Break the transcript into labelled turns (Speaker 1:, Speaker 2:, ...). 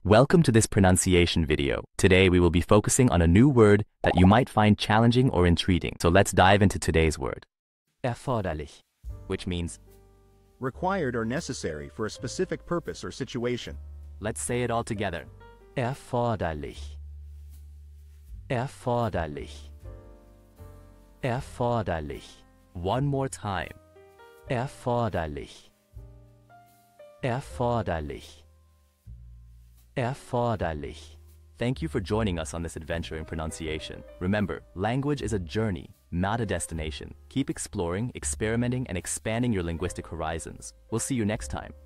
Speaker 1: Welcome to this pronunciation video. Today we will be focusing on a new word that you might find challenging or intriguing. So let's dive into today's word. Erforderlich, which means
Speaker 2: required or necessary for a specific purpose or situation.
Speaker 1: let's say it all together. Erforderlich. Erforderlich. Erforderlich. One more time. Erforderlich. Erforderlich. Erforderlich. Thank you for joining us on this adventure in pronunciation. Remember, language is a journey, not a destination. Keep exploring, experimenting, and expanding your linguistic horizons. We'll see you next time.